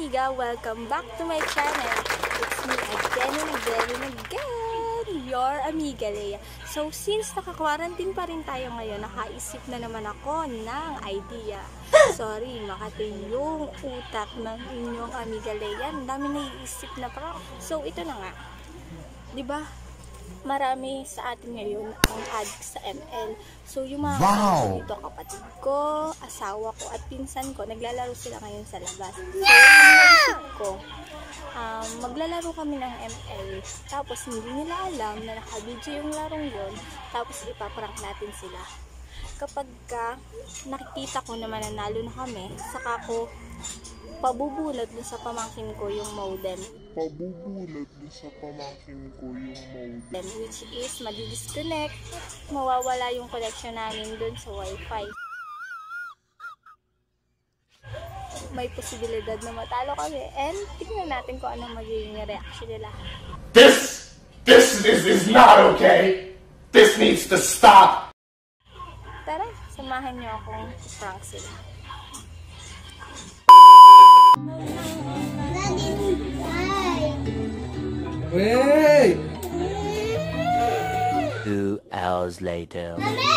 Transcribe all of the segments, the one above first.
amiga! Welcome back to my channel. It's me again and again, your amiga Leia. So since naka-quarantine pa rin tayo ngayon, nakaisip na naman ako ng idea. Sorry, makati yung utak ng inyong amiga Leia. Ang dami naiisip na parang. So ito na nga. 'Di ba? Marami sa atin ngayon ang addict sa ML. So, yung mga dito, kapatid ko, asawa ko, at pinsan ko, naglalaro sila ngayon sa labas. So, ang naisip ko, maglalaro kami ng ML. Tapos, hindi nila alam na nakabidyo yung larong yun. Tapos, ipaprank natin sila. Kapag nakikita ko na mananalo na kami, saka ko pabubulot dun sa pamangkin ko yung modem. Which is madi-disconnect, mawawala yung connection namin dun sa wifi. May posibilidad na matalo kami and tignan natin kung anong magiging reaction nila. This is not okay. This needs to stop. Tara, samahan niyo akong prank sila. Hey! 2 hours later.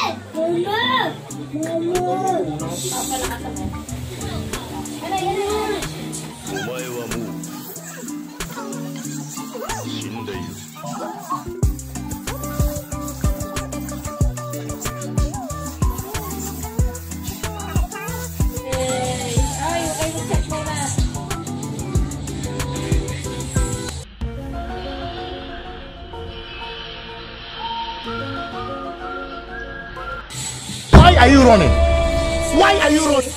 Why are you running? Why are you running?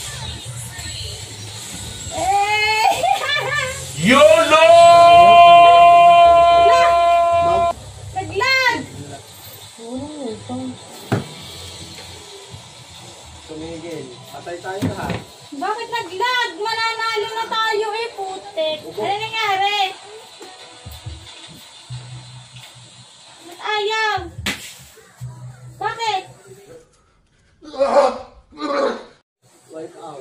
YOLO! Naglag! Tumigil. Patay tayo lahat. Bakit naglag? Mananalo na tayo eh, putik. Ano nangyari? Ba't ayaw? Bakit? Wipe out.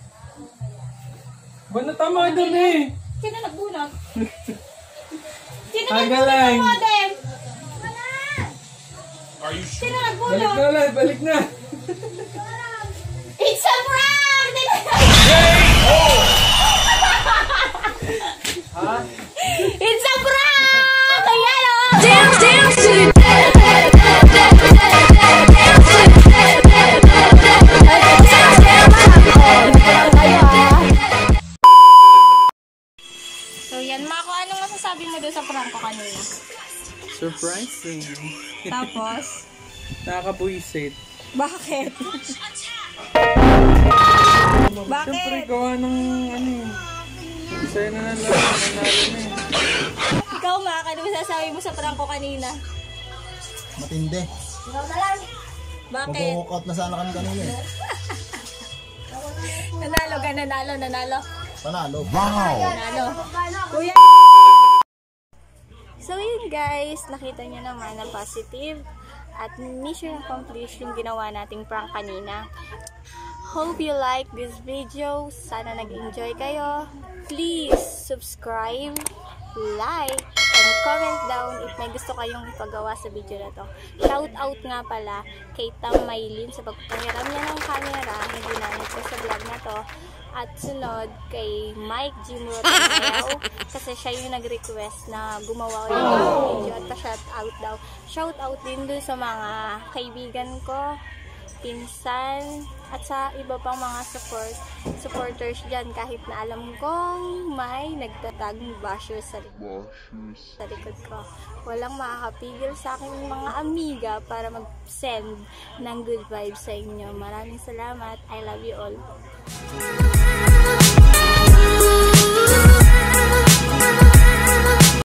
Ba natama doon eh? Sino nagbunot? Sino Tagalang. nagbunot ng modem? Wala! Sino nagbunot? Balik na. It's a prank! Ha? It's a prank! Ayan o! So yan, Mako, anong masasabi mo doon sa prank ko kanina? Surprising. Tapos? Nakakabuisit. Bakit? Bakit? Siyempre gawa ng ano. Sa'yo na nanalo na eh. Ikaw, Mako, ano masasabi mo sa prank ko kanina? Matindi. Ikaw na lang. Bakit? Mag-walkout na sana kami kanina eh. Nanalo ka, nanalo. Panalo. Wow! Nanalo. Kuya! So yun guys, nakita nyo naman na positive at mission accomplished yung ginawa nating prank kanina. Hope you like this video. Sana nag-enjoy kayo. Please subscribe, like, and comment down if may gusto kayong ipagawa sa video na to. Shout out nga pala kay Tam Maylin sa pagpahiram niya ng camera na ginamit ko sa vlog na to. At sunod kay Mike Jimuro Tamayaw kasi siya yung nag-request na gumawa ulit ng video at pa-shout out daw. Shout out din dun sa mga kaibigan ko, pinsan, at sa iba pang mga supporters dyan kahit na alam kong may nagtatag basher sa likod ko. Walang makakapigil sa akin mga amiga para mag-send ng good vibes sa inyo. Maraming salamat. I love you all.